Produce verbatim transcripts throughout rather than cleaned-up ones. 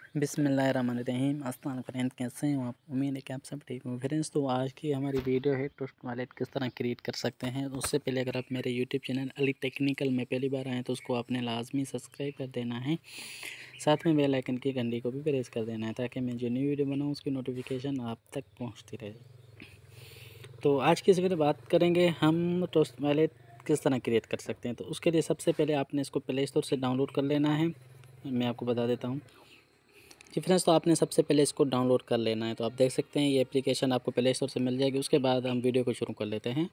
बिस्मिल्लाहिर्रहमानिर्रहीम। अस्सलाम फ्रेंड्स, कैसे हैं आप? उम्मीद है कि आप सब ठीक हो। फ्रेंड्स, तो आज की हमारी वीडियो है ट्रस्ट वॉलेट किस तरह क्रिएट कर सकते हैं। उससे पहले अगर आप मेरे यूट्यूब चैनल अली टेक्निकल में पहली बार आएँ तो उसको आपने लाजमी सब्सक्राइब कर देना है। साथ में बेल आइकन की घंटी को भी प्रेस कर देना है ताकि मैं जो न्यू वीडियो बनाऊँ उसकी नोटिफिकेशन आप तक पहुँचती रहे। तो आज की इस वीडियो बात करेंगे हम ट्रस्ट वॉलेट किस तरह क्रिएट कर सकते हैं। तो उसके लिए सबसे पहले आपने इसको प्ले स्टोर से डाउनलोड कर लेना है। मैं आपको बता देता हूँ जी फ्रेंड्स, तो आपने सबसे पहले इसको डाउनलोड कर लेना है। तो आप देख सकते हैं ये एप्लीकेशन आपको प्ले स्टोर से मिल जाएगी। उसके बाद हम वीडियो को शुरू कर लेते हैं।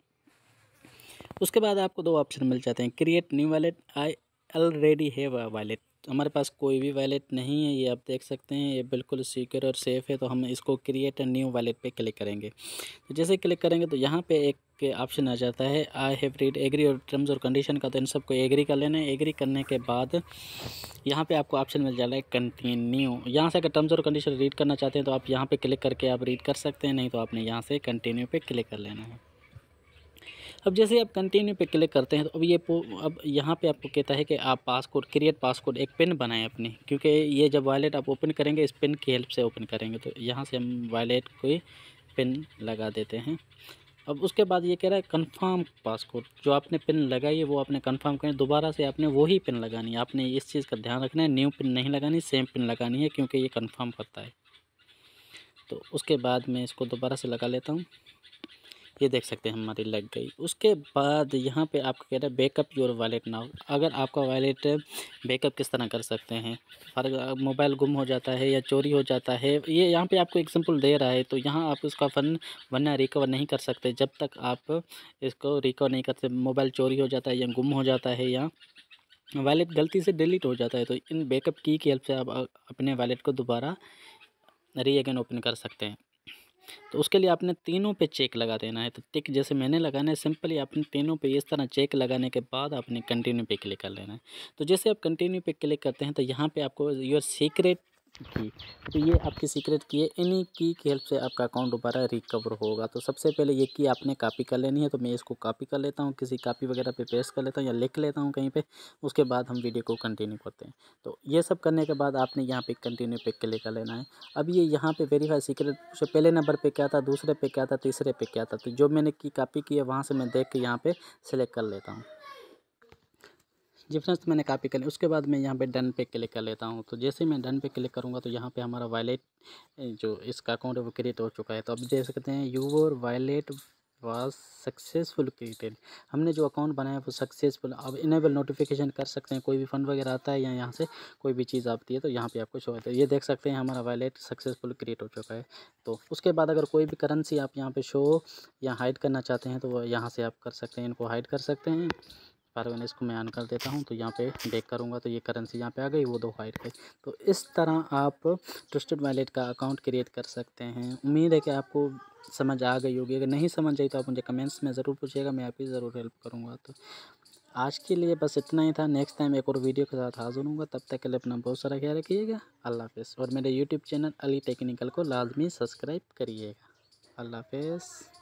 उसके बाद आपको दो ऑप्शन मिल जाते हैं, create new wallet, I already have a wallet. हमारे पास कोई भी वॉलेट नहीं है, ये आप देख सकते हैं, ये बिल्कुल सिक्योर और सेफ़ है। तो हम इसको क्रिएट अ न्यू वॉलेट पे क्लिक करेंगे। तो जैसे क्लिक करेंगे तो यहाँ पे एक ऑप्शन आ जाता है, आई हैव रीड एग्री और टर्म्स और कंडीशन का। तो इन सबको एग्री कर लेना है। एग्री करने के बाद यहाँ पे आपको ऑप्शन मिल जाता है कंटिन्यू। यहाँ से अगर टर्म्स और कंडीशन रीड करना चाहते हैं तो आप यहाँ पे क्लिक करके आप रीड कर सकते हैं, नहीं तो आपने यहाँ से कंटिन्यू पे क्लिक कर लेना है। अब जैसे आप कंटिन्यू पे क्लिक करते हैं तो अब ये अब यहाँ पे आपको कहता है कि आप पासकोड क्रिएट पासकोड एक पिन बनाएं अपनी, क्योंकि ये जब वॉलेट आप ओपन करेंगे इस पिन की हेल्प से ओपन करेंगे। तो यहाँ से हम वॉलेट को पिन लगा देते हैं। अब उसके बाद ये कह रहा है कंफर्म पासकोड, जो आपने पिन लगाई है वो आपने कंफर्म करें। दोबारा से आपने वही पिन लगानी है। आपने इस चीज़ का ध्यान रखना है, न्यू पिन नहीं लगानी, सेम पिन लगानी है, क्योंकि ये कंफर्म करता है। तो उसके बाद मैं इसको दोबारा से लगा लेता हूँ। ये देख सकते हैं हमारी लग गई। उसके बाद यहाँ पे आपको कह रहा है बैकअप योर वॉलेट नाउ। अगर आपका वॉलेट बैकअप किस तरह कर सकते हैं, फॉर मोबाइल गुम हो जाता है या चोरी हो जाता है, ये यहाँ पे आपको एग्जांपल दे रहा है। तो यहाँ आप इसका फन वरना रिकवर नहीं कर सकते जब तक आप इसको रिकवर नहीं करते। मोबाइल चोरी हो जाता है या गुम हो जाता है या वॉलेट गलती से डिलीट हो जाता है, तो इन बैकअप की की हेल्प से आप अपने वॉलेट को दोबारा री अगेन ओपन कर सकते हैं। तो उसके लिए आपने तीनों पे चेक लगा देना है। तो टिक जैसे मैंने लगाना है, सिंपली आपने तीनों पे इस तरह चेक लगाने के बाद आपने कंटिन्यू पे क्लिक कर लेना है। तो जैसे आप कंटिन्यू पे क्लिक करते हैं तो यहाँ पे आपको योर सीक्रेट की, तो ये आपकी सीक्रेट की है, इन्हीं की की हेल्प से आपका अकाउंट दोबारा रिकवर होगा। तो सबसे पहले ये की आपने कॉपी कर लेनी है। तो मैं इसको कॉपी कर लेता हूँ, किसी कॉपी वगैरह पे पेस्ट कर लेता हूँ या लिख लेता हूँ कहीं पे। उसके बाद हम वीडियो को कंटिन्यू करते हैं। तो ये सब करने के बाद आपने यहाँ पे कंटिन्यू पे क्लिक कर लेना है। अब ये यहाँ पे वेरीफाई सीक्रेट से पहले नंबर पे क्या था, दूसरे पे क्या था, तीसरे पे क्या था। तो जो मैंने की कॉपी की है वहाँ से मैं देख के यहाँ पे सिलेक्ट कर लेता हूँ जी फ्रेंड्स। मैंने कॉपी कर ली। उसके बाद मैं यहाँ पे डन पे क्लिक कर लेता हूँ। तो जैसे मैं डन पे क्लिक करूँगा तो यहाँ पे हमारा वॉलेट जो इसका अकाउंट है वो क्रिएट हो चुका है। तो अब देख सकते हैं your wallet was successful created. हमने जो अकाउंट बनाया वो सक्सेसफुल। अब इनेबल नोटिफिकेशन कर सकते हैं, कोई भी फंड वगैरह आता है या यहाँ से कोई भी चीज़ आती है तो यहाँ पे आपको शो होता है। ये देख सकते हैं हमारा वॉलेट सक्सेसफुल क्रिएट हो चुका है। तो उसके बाद अगर कोई भी करेंसी आप यहाँ पे शो या हाइड करना चाहते हैं तो वो यहाँ से आप कर सकते हैं, इनको हाइड कर सकते हैं। पर मैंने इसको मैं ऑन कर देता हूँ। तो यहाँ पे बैक करूँगा तो ये करेंसी यहाँ पे आ गई, वो दो हाइड गई। तो इस तरह आप ट्रस्टेड वॉलेट का अकाउंट क्रिएट कर सकते हैं। उम्मीद है कि आपको समझ आ गई होगी। अगर नहीं समझ आई तो आप मुझे कमेंट्स में ज़रूर पूछिएगा, मैं आपकी ज़रूर हेल्प करूँगा। तो आज के लिए बस इतना ही था। नेक्स्ट टाइम एक और वीडियो के साथ हाज़िर होऊंगा। तब तक के लिए अपना बहुत सारा ख्याल रखिएगा। अल्लाह हाफ़िज़। और मेरे यूट्यूब चैनल अली टेक्निकल को लाजमी सब्सक्राइब करिएगा। अल्लाह हाफ़िज़।